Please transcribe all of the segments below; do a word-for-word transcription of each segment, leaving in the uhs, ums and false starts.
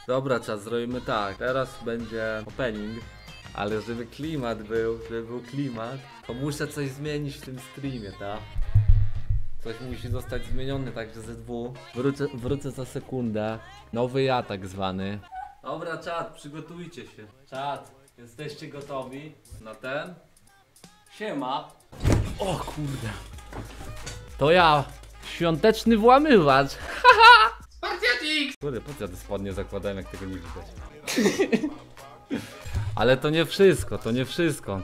Dobra, czas zrobimy tak. Teraz będzie opening. Ale żeby klimat był, żeby był klimat, to muszę coś zmienić w tym streamie, tak? Coś musi zostać zmienione, także ze dwóch. Wrócę, wrócę za sekundę. Nowy ja tak zwany. Dobra, czat, przygotujcie się. Czat, jesteście gotowi na ten? Siema. O kurde. To ja, świąteczny włamywacz. Haha. Spartiatik! Kurde, po co ja te spodnie zakładałem, jak tego nie widać? Ale to nie wszystko, to nie wszystko.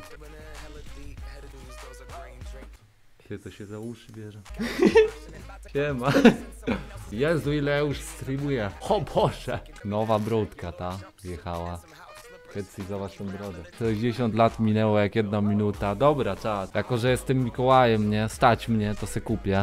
Kiedy to się za uszy bierze? Siema. Jezu, ile ja już streamuję. O Boże. Nowa bródka ta wjechała. Chyci, zobacz tą brodę. sześćdziesiąt lat minęło jak jedna minuta. Dobra, czas. Jako, że jestem Mikołajem, nie? Stać mnie, to se kupię.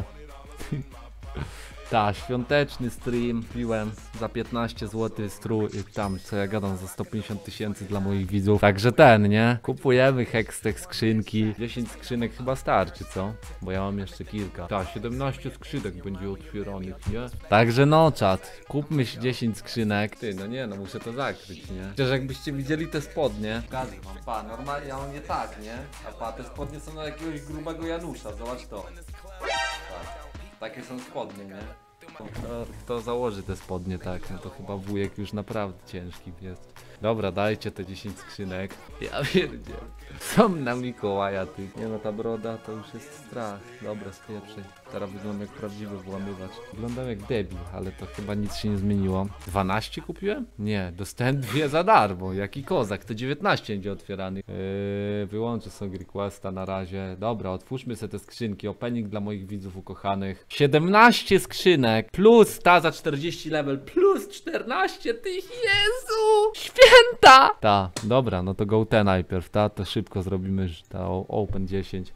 Ta, świąteczny stream piłem za piętnaście złotych strój, tam co ja gadam, za sto pięćdziesiąt tysięcy dla moich widzów. Także ten, nie? Kupujemy Hextech skrzynkki. dziesięć skrzynek chyba starczy, co? Bo ja mam jeszcze kilka. Ta, siedemnaście skrzynek będzie otwieranych, nie? Także no, czat, kupmy się dziesięć skrzynek. Ty, no nie, no muszę to zakryć, nie? Chociaż jakbyście widzieli te spodnie. Gazy mam, pa, normalnie ja mam nie tak, nie? A pa, te spodnie są na jakiegoś grubego Janusza, zobacz to. Tak. Takie są spodnie, nie? Kto, kto założy te spodnie tak? No to chyba wujek już naprawdę ciężki jest. Dobra, dajcie te dziesięć skrzynek. Ja pierdzielę. Są na Mikołaja, ty. Nie no, ta broda to już jest strach. Dobra, spieprzej. Teraz wyglądam jak prawdziwy włamywacz. Wyglądam jak debil, ale to chyba nic się nie zmieniło. dwanaście kupiłem? Nie, dostałem dwie za darmo. Jaki kozak, to dziewiętnaście będzie otwierany. Yy, wyłączę sobie requesta na razie. Dobra, otwórzmy sobie te skrzynki. Opening dla moich widzów ukochanych. siedemnaście skrzynek, plus ta za czterdzieści level, plus czternaście tych, Jezu! Święta! Ta, dobra, no to go te najpierw, ta, to szybko zrobimy, ta open dziesięć.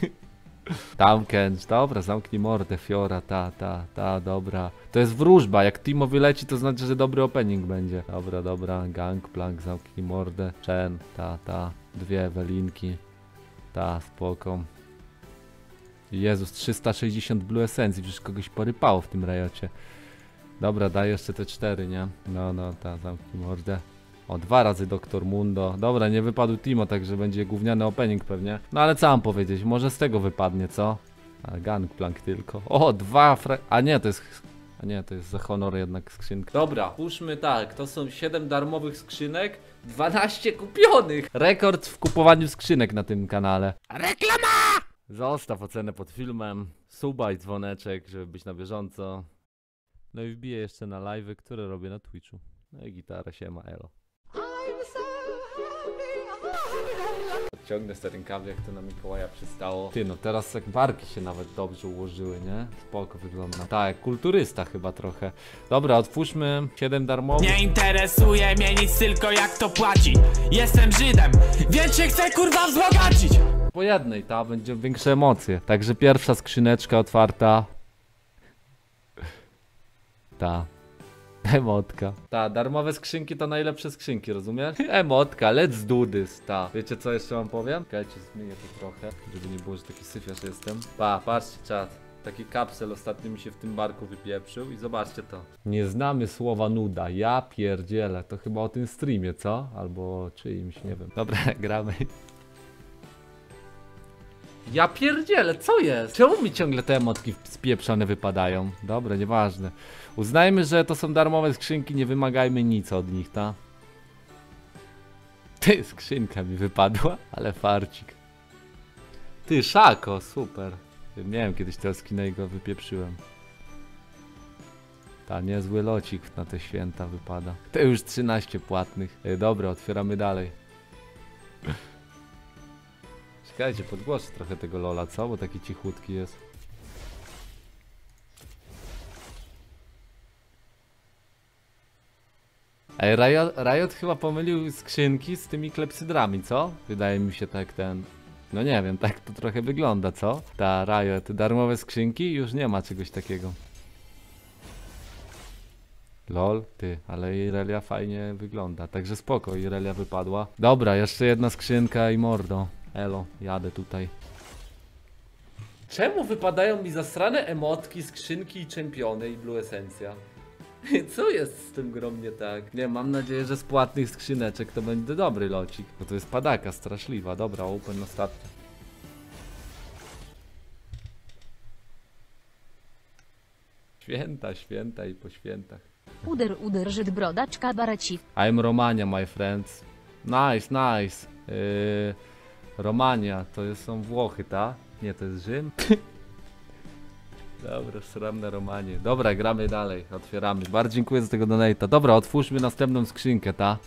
Tam Kench, dobra, zamknij mordę, Fiora, ta, ta, ta, dobra. To jest wróżba, jak Timo wyleci, to znaczy, że dobry opening będzie. Dobra, dobra, Gangplank, zamknij mordę, Chen, ta, ta, dwie Ewelinki, ta, spoko. Jezus, trzysta sześćdziesiąt Blue Essencji, przecież kogoś porypało w tym rejocie. Dobra, daj jeszcze te cztery, nie? No, no, ta, zamknij mordę. O, dwa razy Doktor Mundo. Dobra, nie wypadł Timo, także będzie gówniany opening pewnie. No ale co mam powiedzieć, może z tego wypadnie, co? A Gangplank tylko. O, dwa fra... A nie, to jest... A nie, to jest za honor jednak skrzynka. Dobra, puszmy tak, to są siedem darmowych skrzynek, dwanaście kupionych. Rekord w kupowaniu skrzynek na tym kanale. Reklama! Zostaw ocenę pod filmem, suba i dzwoneczek, żeby być na bieżąco. No i wbiję jeszcze na live'y, które robię na Twitchu. No i gitara, siema, elo. Odciągnę z te rękawy, jak to na Mikołaja przystało. Ty, no teraz jak barki się nawet dobrze ułożyły, nie? Spoko wygląda. Tak, jak kulturysta chyba trochę. Dobra, otwórzmy siedem darmowych. Nie interesuje mnie nic, tylko jak to płaci. Jestem Żydem, więc się chcę kurwa wzbogacić. Po jednej, ta będzie większe emocje. Także pierwsza skrzyneczka otwarta. Ta. Emotka. Ta, darmowe skrzynki to najlepsze skrzynki, rozumiesz? Emotka, let's do this, ta. Wiecie co jeszcze wam powiem? Czekajcie, zmienię to trochę, żeby nie było, że taki syfiarz jestem. Pa, patrzcie czat. Taki kapsel ostatnio mi się w tym barku wypieprzył i zobaczcie to. Nie znamy słowa nuda, ja pierdzielę. To chyba o tym streamie, co? Albo czyimś, nie wiem. Dobra, gramy. Ja pierdzielę, co jest? Czemu mi ciągle te emotki spieprzone wypadają? Dobra, nieważne. Uznajmy, że to są darmowe skrzynki, nie wymagajmy nic od nich, ta? Ty, skrzynka mi wypadła, ale farcik. Ty, Szako, super. Miałem kiedyś tego skina i go wypieprzyłem. Ta, niezły locik na te święta wypada. To już trzynaście płatnych. Ej, dobra, otwieramy dalej. Czekajcie, podgłoszę trochę tego Lola, co? Bo taki cichutki jest. Ej, Riot, Riot chyba pomylił skrzynki z tymi klepsydrami, co? Wydaje mi się tak ten... No nie wiem, tak to trochę wygląda, co? Ta Riot, darmowe skrzynki, już nie ma czegoś takiego. Lol, ty, ale Irelia fajnie wygląda, także spoko, Irelia wypadła. Dobra, jeszcze jedna skrzynka i mordo. Elo, jadę tutaj. Czemu wypadają mi zasrane emotki, skrzynki i czempiony i Blue Essencja? Co jest z tym grom nie tak? Nie, mam nadzieję, że z płatnych skrzyneczek to będzie dobry locik. Bo to jest padaka straszliwa. Dobra, open ostatni. Święta, święta i po świętach. Uder, uder, Żyd, brodaczka, barecik. I'm Romania, my friends. Nice, nice. Yy, Romania, to jest, są Włochy, ta? Nie, to jest Rzym? Dobra, sram na Romanie. Dobra, gramy dalej, otwieramy. Bardzo dziękuję za tego donate'a. Dobra, otwórzmy następną skrzynkę, ta?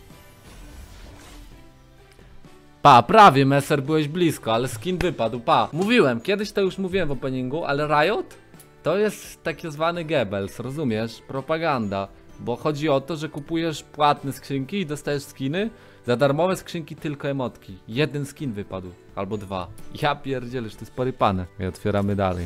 Pa, prawie, Messer, byłeś blisko, ale skin wypadł, pa. Mówiłem, kiedyś to już mówiłem w openingu, ale Riot to jest taki zwany Goebbels, rozumiesz? Propaganda. Bo chodzi o to, że kupujesz płatne skrzynki i dostajesz skiny. Za darmowe skrzynki tylko emotki. Jeden skin wypadł, albo dwa. Ja pierdzielę, że to jest porypane. I otwieramy dalej.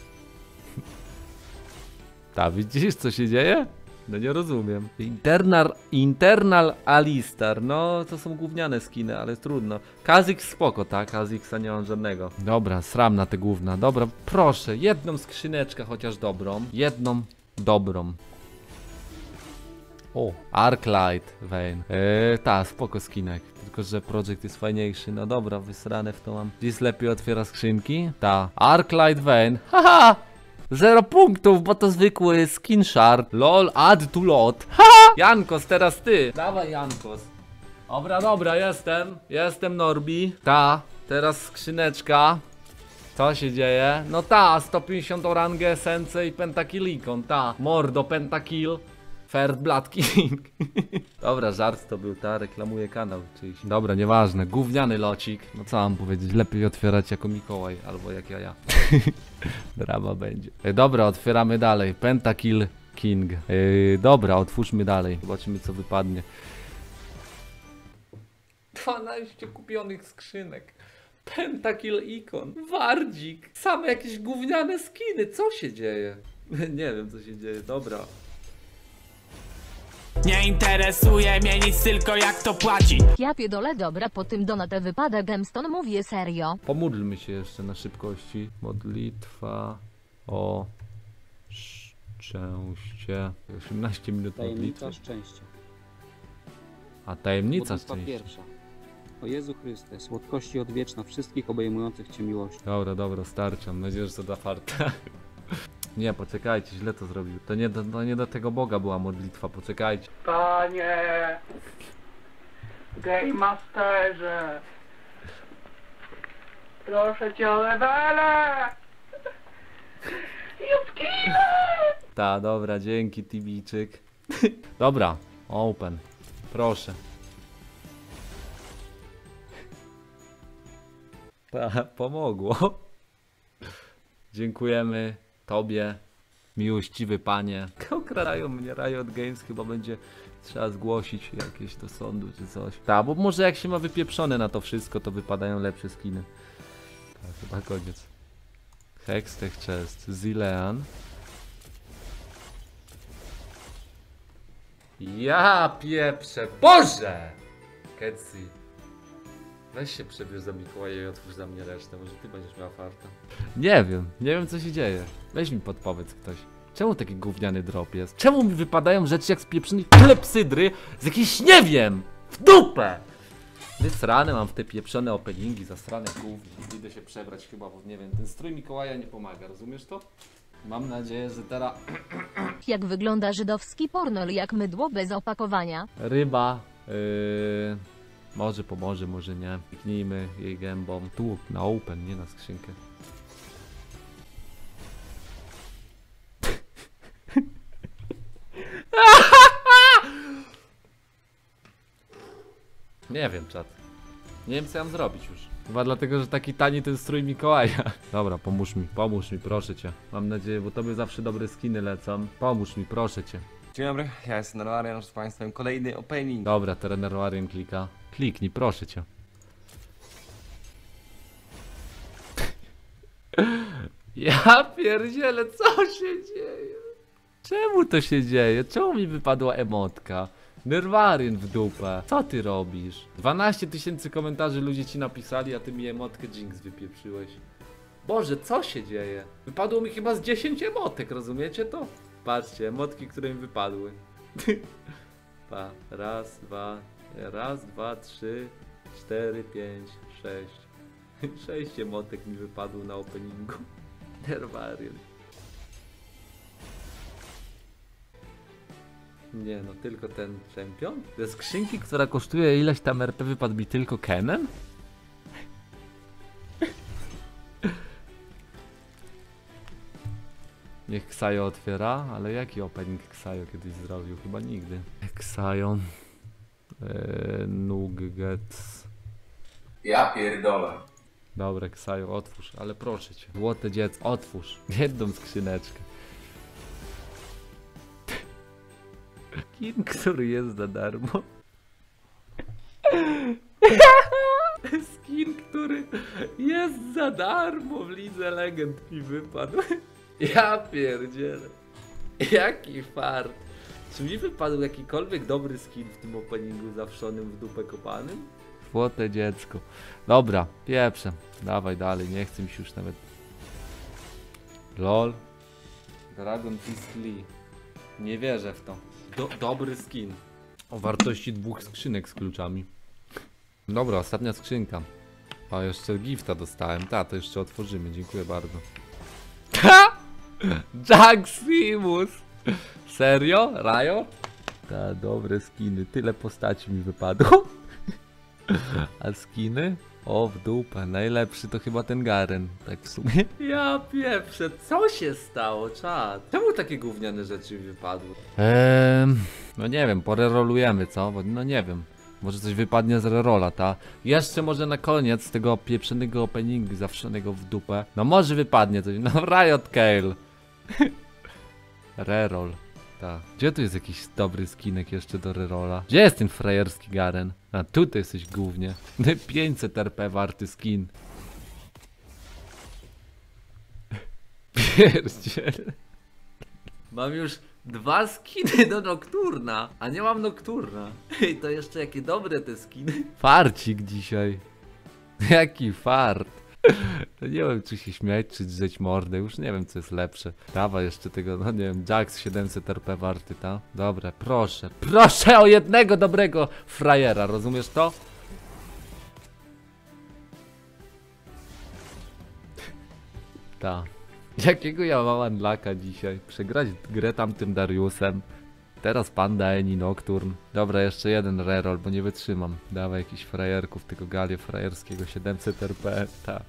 Ta, widzisz co się dzieje? No nie rozumiem. Internal, internal Alistar. No to są gówniane skiny, ale trudno. Kha'Zix spoko, tak? Kha'Zixa nie mam żadnego. Dobra, sram na te gówna. Dobra, proszę, jedną skrzyneczkę chociaż dobrą. Jedną dobrą. O, Arclight Vayne. Eee, ta, spoko skinek. Tylko, że projekt jest fajniejszy. No dobra, wysrane w to mam. Dziś lepiej otwiera skrzynki? Ta. Arclight Vayne. Haha! Zero punktów, bo to zwykły skin shard. Lol, add to lot. Haha! Jankos, teraz ty. Dawaj, Jankos. Dobra, dobra, jestem. Jestem Norbi. Ta, teraz skrzyneczka. Co się dzieje? No ta, sto pięćdziesiąt orangę, esence i pentakill-ikon. Ta, mordo, pentakill. First Blood King. Dobra, żart to był, ta, reklamuje kanał czyjś. Dobra, nieważne, gówniany locik. No co mam powiedzieć, lepiej otwierać jako Mikołaj, albo jak ja ja. Drama będzie. E, dobra, otwieramy dalej. Pentakill King. E, dobra, otwórzmy dalej. Zobaczymy co wypadnie. dwanaście kupionych skrzynek. Pentakill Ikon. Wardzik. Same jakieś gówniane skiny. Co się dzieje? Nie wiem co się dzieje. Dobra. Nie interesuje mnie nic, tylko jak to płaci. Ja pierdolę, dobra, po tym donate wypada gemstone, mówię serio. Pomódlmy się jeszcze na szybkości. Modlitwa o szczęście. osiemnaście minut modlitwy. Tajemnica szczęścia. A tajemnica Modlitwa szczęścia. pierwsza. O Jezu Chryste, słodkości odwieczna wszystkich obejmujących Cię miłością. Dobra, dobra, starczy. Mam nadzieję, że to da farta. Nie, poczekajcie, źle to zrobił. To nie, do, to nie do tego Boga była modlitwa, poczekajcie. Panie Game Masterze, proszę cię o levele! Jutkile! Ta, dobra, dzięki Tibijczyk. Dobra, open. Proszę. Ta, pomogło. Dziękujemy Tobie, miłościwy panie. Okradają mnie Riot Games, chyba będzie trzeba zgłosić jakieś do sądu czy coś. Tak, bo może jak się ma wypieprzone na to wszystko, to wypadają lepsze skiny. Tak, chyba koniec. Hextech Chest, Zilean. Ja pieprzę, Boże! Ketsi. Weź się przebierz za Mikołaja i otwórz za mnie resztę, może ty będziesz miał farta. Nie wiem, nie wiem co się dzieje. Weź mi podpowiedz ktoś. Czemu taki gówniany drop jest? Czemu mi wypadają rzeczy jak z pieprzonej klepsydry z jakiejś, nie wiem, w dupę! Wysrane mam w te pieprzone openingi, zasrane gównie. Idę się przebrać chyba, bo nie wiem, ten strój Mikołaja nie pomaga, rozumiesz to? Mam nadzieję, że teraz... Jak wygląda żydowski pornol, jak mydło bez opakowania? Ryba, yy... może pomoże, może nie. Kliknijmy jej gębą. Tu, na open, nie na skrzynkę. Nie wiem, czat. Nie wiem, co ja mam zrobić już. Chyba dlatego, że taki tani ten strój Mikołaja. Dobra, pomóż mi, pomóż mi, proszę cię. Mam nadzieję, bo tobie zawsze dobre skiny lecą. Pomóż mi, proszę cię. Dzień dobry, ja jestem Narwarian, z Państwem kolejny opening. Dobra, trener Warrior klika. Kliknij, proszę cię. Ja pierdzielę, co się dzieje? Czemu to się dzieje? Czemu mi wypadła emotka? Nerwaryn w dupę. Co ty robisz? dwanaście tysięcy komentarzy ludzie ci napisali, a ty mi emotkę Jinx wypieprzyłeś. Boże, co się dzieje? Wypadło mi chyba z dziesięć emotek, rozumiecie to? Patrzcie, emotki, które mi wypadły. Pa, raz, dwa, raz, dwa, trzy, cztery, pięć, sześć. Sześć emotek mi wypadło na openingu. Nerwarian. Nie no, tylko ten czempion? Ze skrzynki, która kosztuje ileś tam R P, wypadł mi tylko Kennen? Niech Ksajo otwiera, ale jaki opening Ksajo kiedyś zrobił? Chyba nigdy. Ksajo. Eee, Nuggets. Ja pierdolę. Dobra, Ksajo, otwórz, ale proszę cię. Złote dziecko, otwórz. Jedną skrzyneczkę. Skin, który jest za darmo. Skin, który jest za darmo w Lidze Legend mi wypadł. Ja pierdzielę. Jaki fart. Czy mi wypadł jakikolwiek dobry skin w tym openingu zawszonym w dupę kopanym? Złote dziecko. Dobra, pieprzę. Dawaj dalej, nie chcę mi się już nawet. Lol. Dragon Fist Lee. Nie wierzę w to. Do, dobry skin. O wartości dwóch skrzynek z kluczami. Dobra, ostatnia skrzynka. A jeszcze gifta dostałem. Ta, to jeszcze otworzymy. Dziękuję bardzo. Ha! Jaximus! Serio? Riot? Ta, dobre skiny. Tyle postaci mi wypadło. A skiny? O, w dupę. Najlepszy to chyba ten Garen. Tak w sumie. Ja pieprzę. Co się stało, czad? Czemu takie gówniane rzeczy mi wypadły? Eee, no nie wiem, porerolujemy, co? Bo, no nie wiem. Może coś wypadnie z rerola, ta? Jeszcze może na koniec tego pieprzonego openingu zawszonego w dupę. No może wypadnie coś. No Riot Kale. Reroll. Ta. Gdzie tu jest jakiś dobry skinek jeszcze do rerola? Gdzie jest ten frajerski Garen? A tutaj jesteś głównie. pięćset R P warty skin. Pierdziele. Mam już dwa skiny do Nocturna, a nie mam Nocturna. I to jeszcze jakie dobre te skiny. Farcik dzisiaj. Jaki fart. No nie wiem, czy się śmiać, czy drzeć mordę. Już nie wiem, co jest lepsze. Dawaj jeszcze tego, no nie wiem, Jax siedemset R P warty, ta? Dobra, proszę. Proszę o jednego dobrego frajera, rozumiesz to? Ta. Jakiego ja mam unlocka dzisiaj? Przegrać grę tamtym Dariusem. Teraz Panda, Eni, Nocturne. Dobra, jeszcze jeden reroll, bo nie wytrzymam. Dawaj jakichś frajerków, tego Galię frajerskiego, siedemset R P, ta.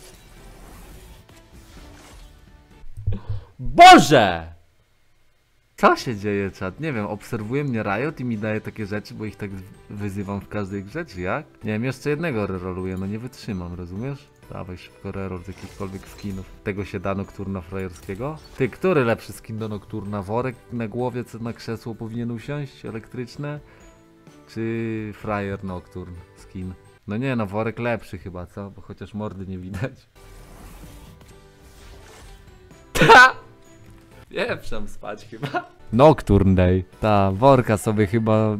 Boże! Co się dzieje, czat? Nie wiem, obserwuje mnie Riot i mi daje takie rzeczy, bo ich tak wyzywam w każdej grze, czy jak? Nie wiem, jeszcze jednego reroluję, no nie wytrzymam, rozumiesz? Dawaj szybko reroll z jakichkolwiek skinów. Tego się da Nocturna frajerskiego? Ty, który lepszy skin do Nocturna? Worek na głowie, co na krzesło powinien usiąść? Elektryczne? Czy frajer Nocturne skin? No nie, no worek lepszy chyba, co? Bo chociaż mordy nie widać. Ta! Pieprzam spać chyba. Nocturne Day. Ta, worka sobie chyba...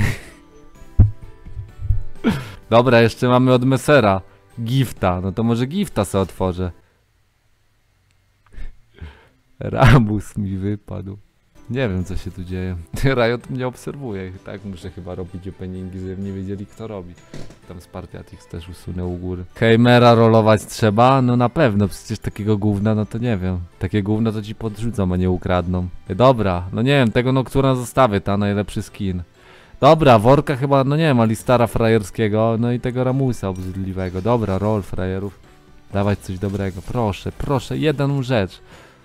Dobra, jeszcze mamy od Messera. Gifta, no to może gifta sobie otworzę. Rambus mi wypadł. Nie wiem, co się tu dzieje. Riot mnie obserwuje. Tak muszę chyba robić openingi, żeby nie wiedzieli, kto robi. Tam Spartiatix też usunął u góry. Heimera rolować trzeba? No na pewno, przecież takiego gówna, no to nie wiem. Takie gówno to ci podrzucą, a nie ukradną. Dobra, no nie wiem, tego Nocturna zostawię, ta najlepszy skin. Dobra, worka chyba, no nie wiem, Alistara frajerskiego, no i tego Ramusa obrzydliwego. Dobra, roll frajerów. Dawać coś dobrego, proszę, proszę, jedną rzecz.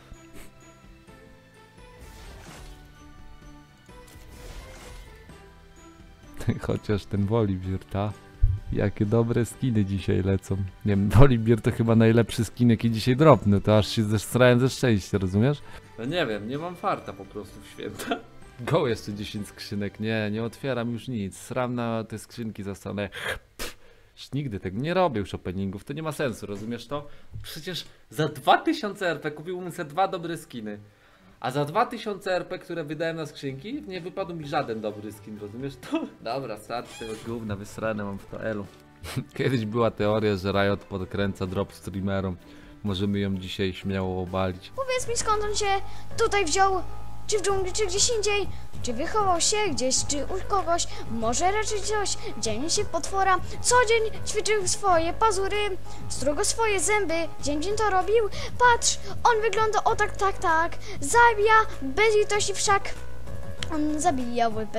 Chociaż ten Volibear, ta? Jakie dobre skiny dzisiaj lecą. Nie wiem, Volibear to chyba najlepszy skin, jaki dzisiaj dropnę, to aż się zestrałem ze szczęścia, rozumiesz? No nie wiem, nie mam farta po prostu w święta. Go jeszcze dziesięć skrzynek, nie, nie otwieram już nic. Sram na te skrzynki, zostanę. Już nigdy tego nie robię już openingów, to nie ma sensu, rozumiesz to? Przecież za dwa tysiące R P kupiłbym sobie dwa dobre skiny. A za dwa tysiące R P, które wydałem na skrzynki, nie wypadł mi żaden dobry skin, rozumiesz to? Dobra, starczy tego gówna, wysrane mam w to elu. Kiedyś była teoria, że Riot podkręca drop streamerom. Możemy ją dzisiaj śmiało obalić. Powiedz mi, skąd on się tutaj wziął? czy w dżungli, czy gdzieś indziej? Czy wychował się gdzieś, czy u kogoś? Może raczej coś, dzień się potwora. Co dzień ćwiczył swoje pazury, strugo swoje zęby, dzień dzień to robił. Patrz, on wygląda o tak, tak, tak. Zabija bez litości wszak. On zabijał